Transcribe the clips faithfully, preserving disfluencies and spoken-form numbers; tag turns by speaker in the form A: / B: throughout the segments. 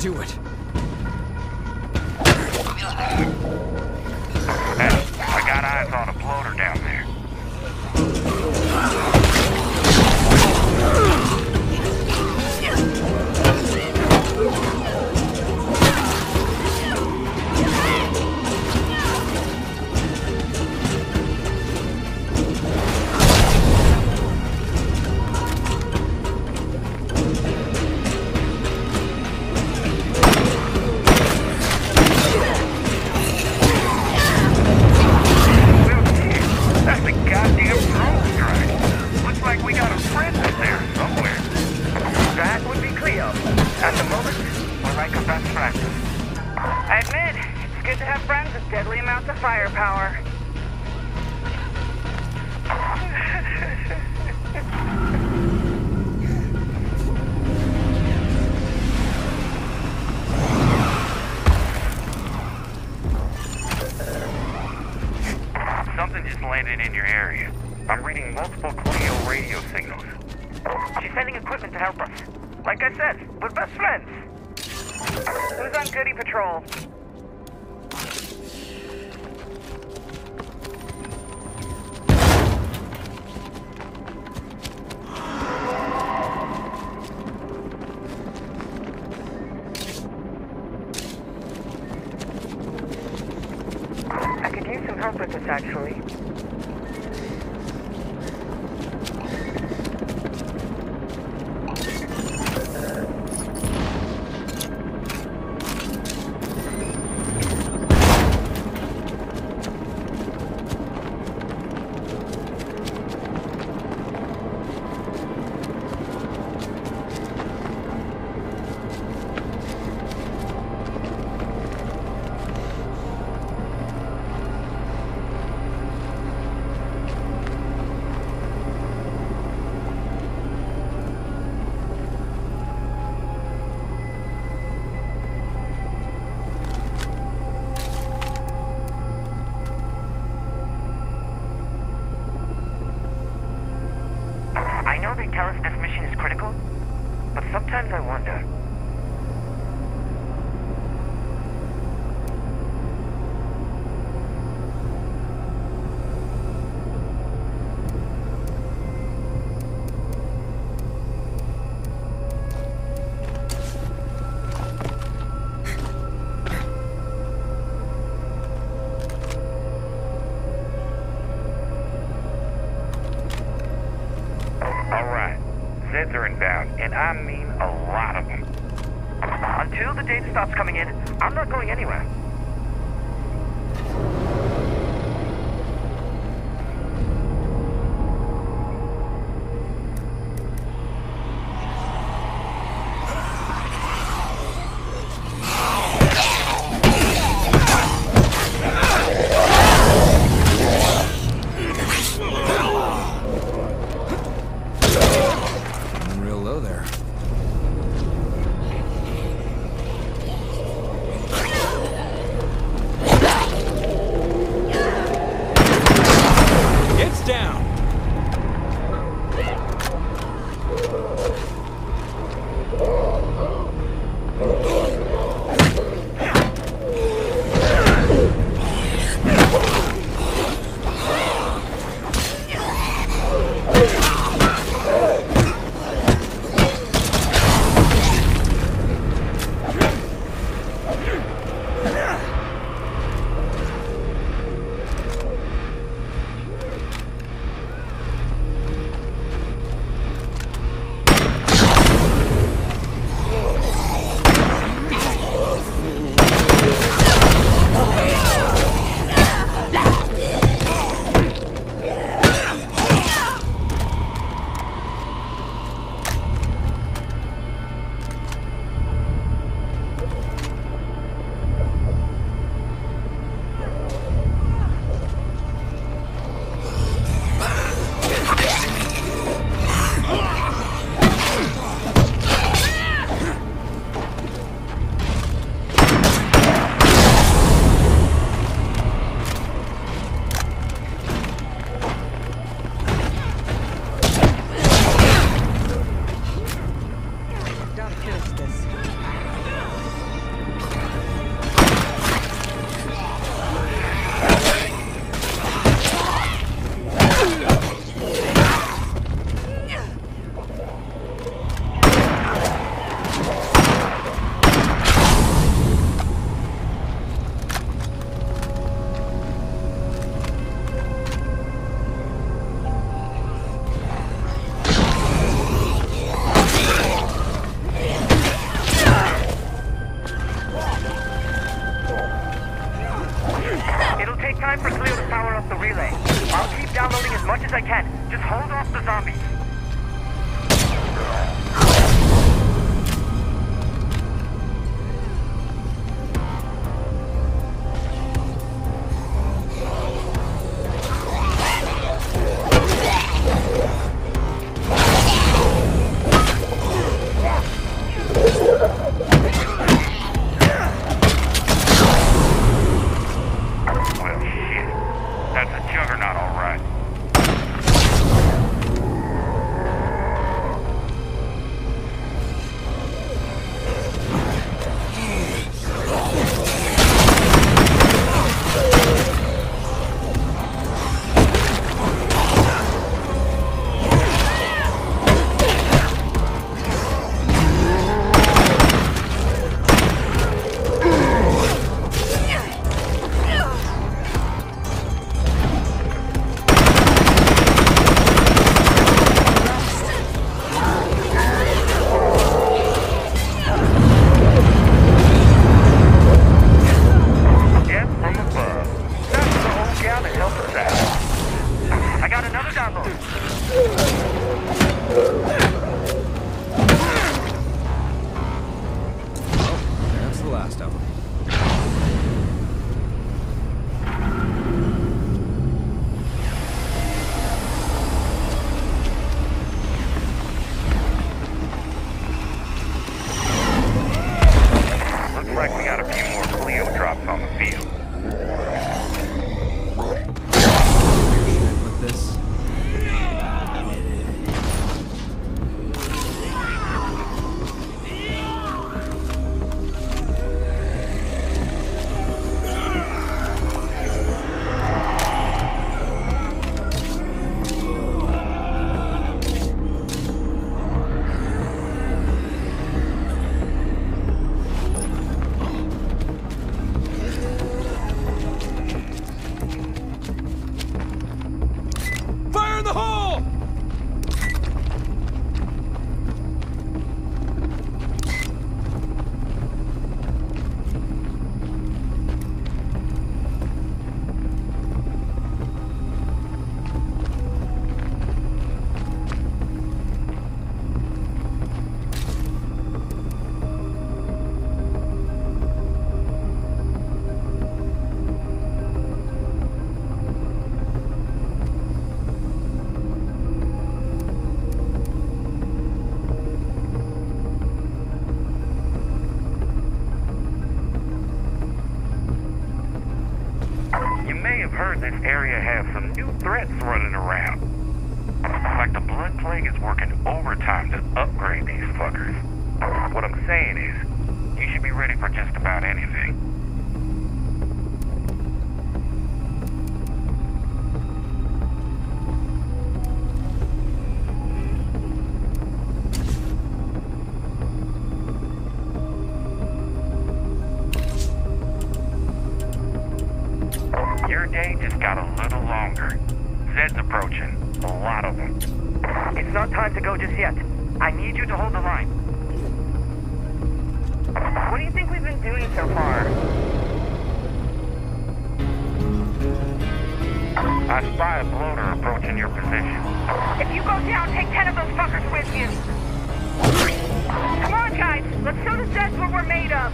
A: do it.
B: Hey, I got eyes on a floater down there.
C: Firepower.
B: Something just landed in your area. I'm reading multiple Cleo radio signals.
C: She's sending equipment to help us. Like I said, we're best friends. Who's on Goody Patrol? Help with this, actually. They tell us this mission is critical, but sometimes I wonder.
B: Zeds are inbound, and I mean a lot of them.
C: Until the data stops coming in, I'm not going anywhere.
B: this area has some new threats running around. Like the Blood Plague is working overtime to upgrade these fuckers. What I'm saying is, you should be ready for just about anything. Your day just got a little longer. Zed's approaching. A lot of them.
C: It's not time to go just yet. I need you to hold the line. What do you think we've been doing so far?
B: I spy a bloater approaching your position.
C: If you go down, take ten of those fuckers with you. Come on, guys. Let's show the Zeds what we're made of.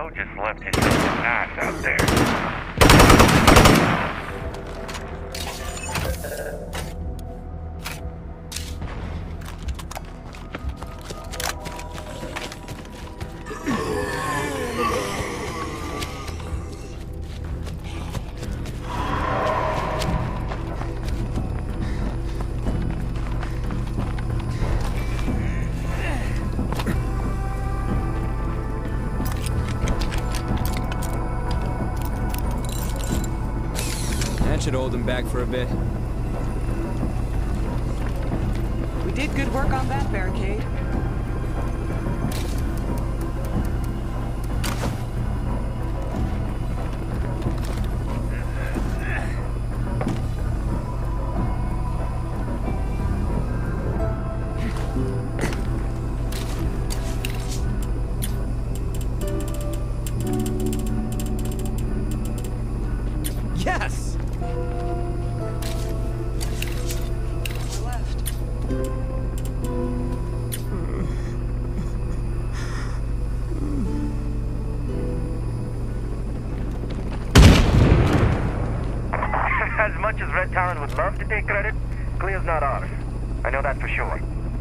B: Joe just left himself a knife out there.
A: Should hold him back for a bit.
D: We did good work on that barricade.
A: Yes!
C: As much as Red Talon would love to take credit, Cleo's not ours. I know that for sure.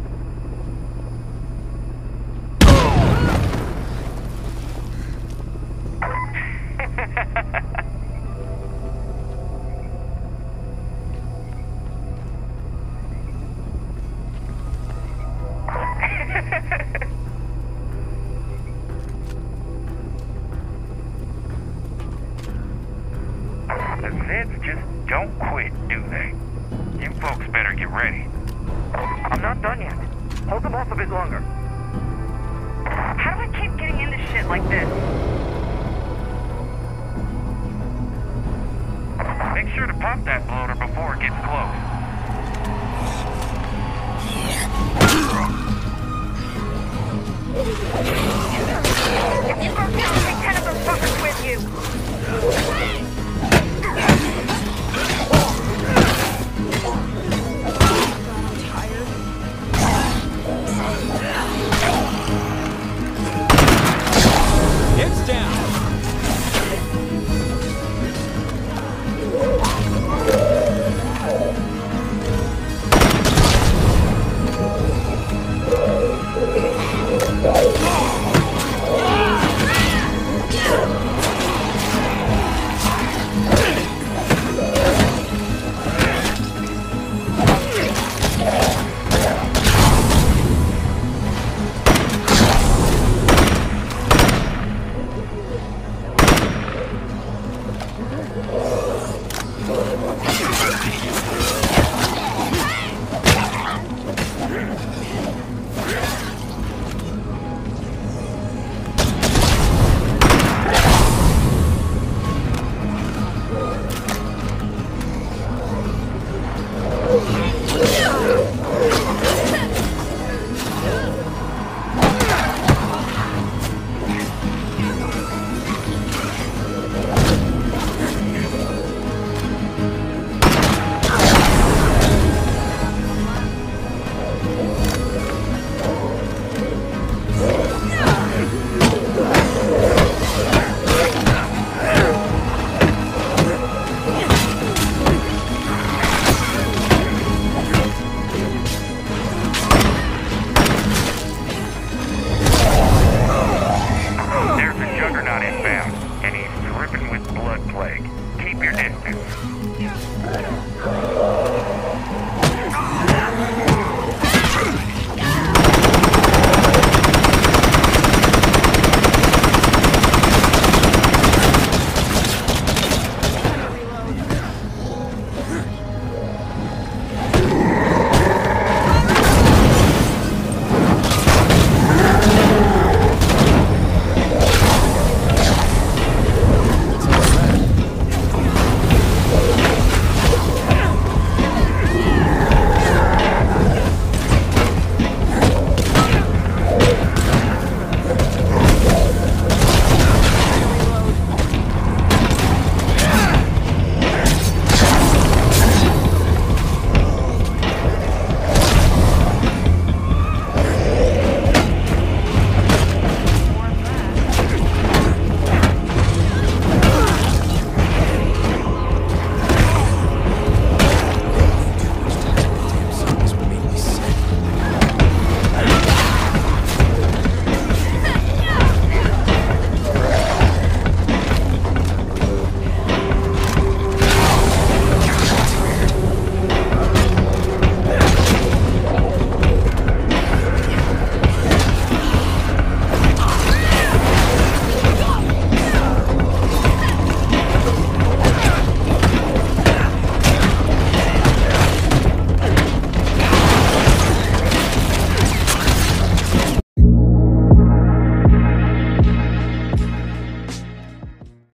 B: The Zeds just don't quit, do they? You folks better get ready.
C: I'm not done yet. Hold them off a bit longer.
E: How do I keep getting into shit like this?
B: Make sure to pop that bloater before it gets close.